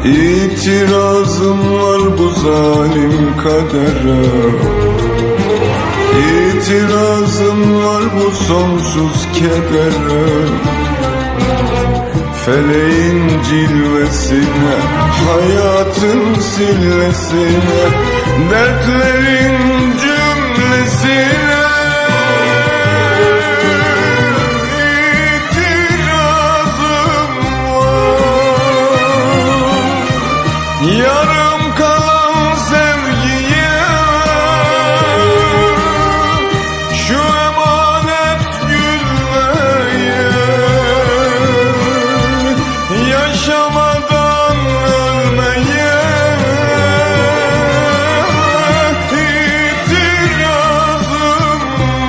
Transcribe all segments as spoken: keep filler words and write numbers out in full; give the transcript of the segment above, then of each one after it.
İtirazım var bu zalim kadere, İtirazım var bu sonsuz kedere. Feleğin cilvesine, hayatın sillesine, dertlerin cümlesine. Yarım kalan sevgiye, şu emanet gülmeye, yaşamadan ölmeye itirazım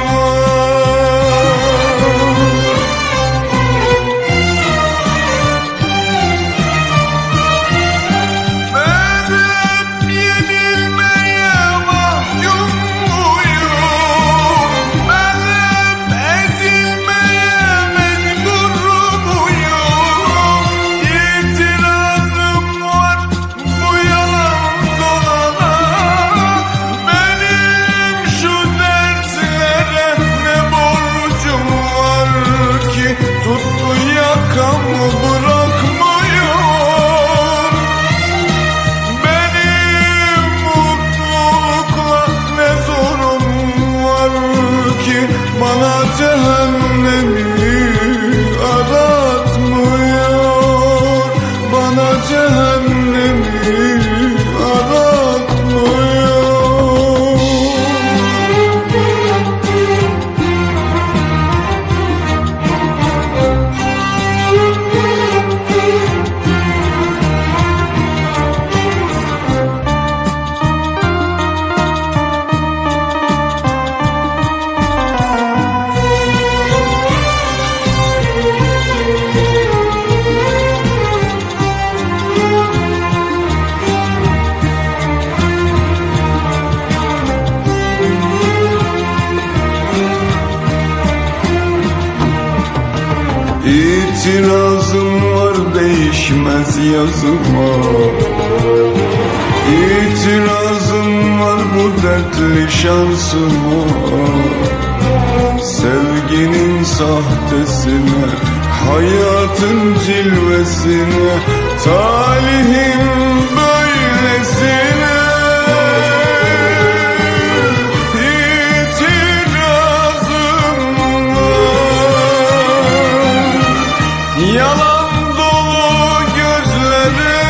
bana cehennemi aratmıyor, bana cehennemi aratmıyor. İtirazım var değişmez yazıma, İtirazım var bu dertli şansıma. Sevginin sahtesine, hayatın cilvesine, talihim böylesine. Yalan dolu gözlere,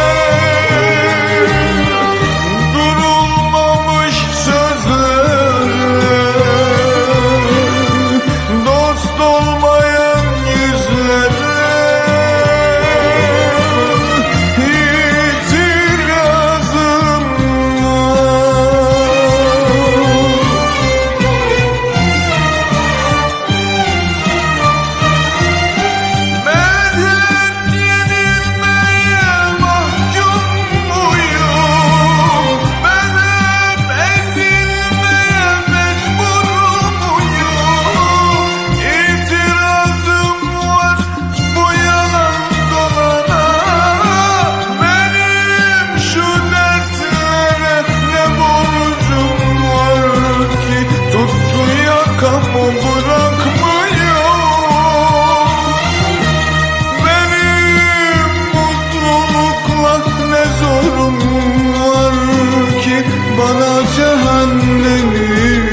durulmamış sözlere, dost olmayan yüzlere itirazım bana cehennemi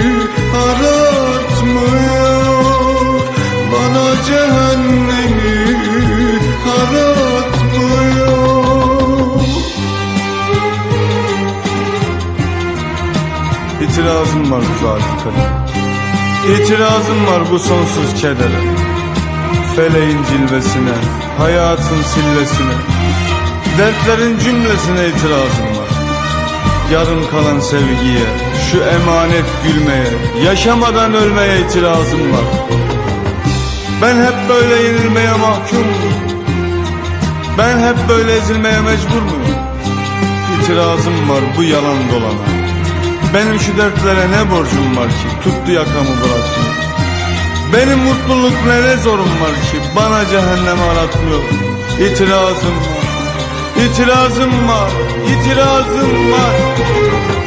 aratmıyor, bana cehennemi aratmıyor. İtirazım var bu zalim kadere, İtirazım var bu sonsuz kedere. Feleğin cilvesine, hayatın sillesine, dertlerin cümlesine itirazım var. Yarım kalan sevgiye, şu emanet gülmeye, yaşamadan ölmeye itirazım var. Ben hep böyle yenilmeye mahkum muyum? Ben hep böyle ezilmeye mecbur muyum? İtirazım var bu yalan dolana. Benim şu dertlere ne borcum var ki tuttu yakamı bıraktı. Benim mutluluk ne, ne zorum var ki bana cehennem aratmıyor. İtirazım var, İtirazım var, itirazım var.